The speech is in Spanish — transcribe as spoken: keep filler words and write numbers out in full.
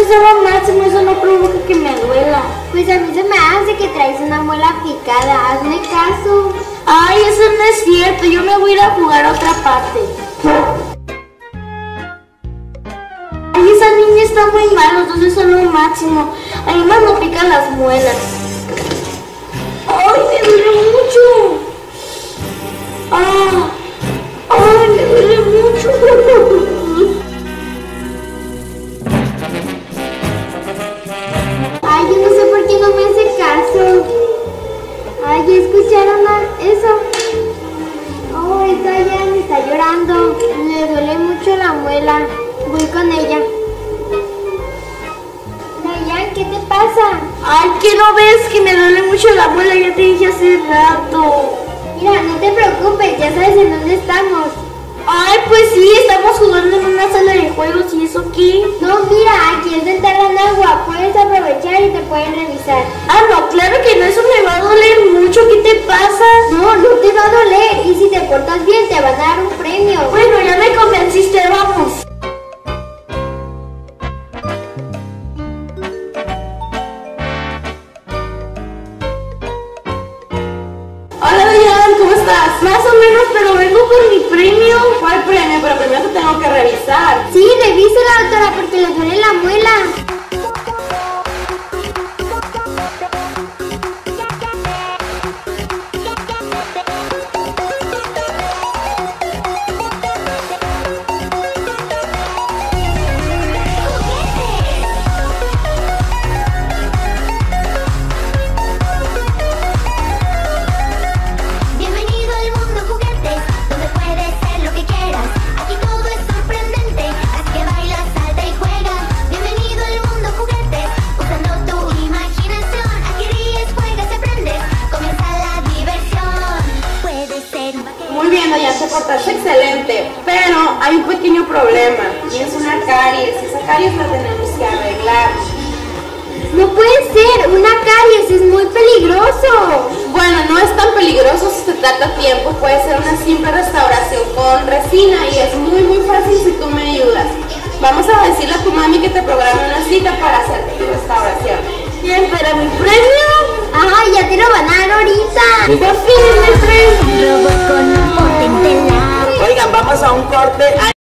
es lo máximo, eso no provoca que me duela. Pues a mí se me hace que traes una muela picada, hazme caso. Ay, eso no es cierto, yo me voy a ir a jugar a otra parte. Ay, esa niña está muy mal, entonces son lo máximo. Además no pican las muelas. Ay, me duele mucho. Ah, ay, me duele mucho. Ay, yo no sé por qué no me hace caso. Ay, ¿ya escucharon a- eso? Oh, está ya me está llorando. Le duele mucho la muela. Voy con ella. Dayan, ¿qué te pasa? Ay, ¿qué no ves que me duele mucho la muela? Ya te dije hace rato. Mira, no te preocupes, ya sabes en dónde estamos. Ay, pues sí, estamos jugando en una sala de juegos y eso qué. No, mira, aquí es de enterrar en agua. Puedes aprovechar y te pueden revisar. Ah, no, claro que no, eso me va a doler mucho. ¿Qué te pasa? No, no te va a doler. Y si te portas bien, te van a dar un premio. Bueno, ya me convenciste, vamos. Hola, Dayan, ¿cómo estás? Más o menos, pero vengo por mi premio. ¿Cuál premio? Pero primero te tengo que revisar. Sí, revísala, doctora, porque le duele la muela. Bienvenido al mundo juguetes, donde puedes ser lo que quieras. Aquí todo es sorprendente, así que baila, salta y juega. Bienvenido al mundo juguetes, usando tu imaginación. Aquí ríes, juegas, aprendes, comienza la diversión. Puedes ser un vaquero. Muy bien, Dayan, te portaste excelente, pero hay un pequeño problema y es una caries. Esa caries la tenemos que arreglar. No puede ser, una caries es muy peligroso. Bueno, no es tan peligroso si se trata a tiempo, puede ser una simple restauración con resina y es muy muy fácil si tú me ayudas. Vamos a decirle a tu mami que te programe una cita para hacerte tu restauración. Bien, pero mi premio. Ay, ya te lo van a dar ahorita. Por fin, mi premio. Robot con un potente láser. Oigan, vamos a un corte.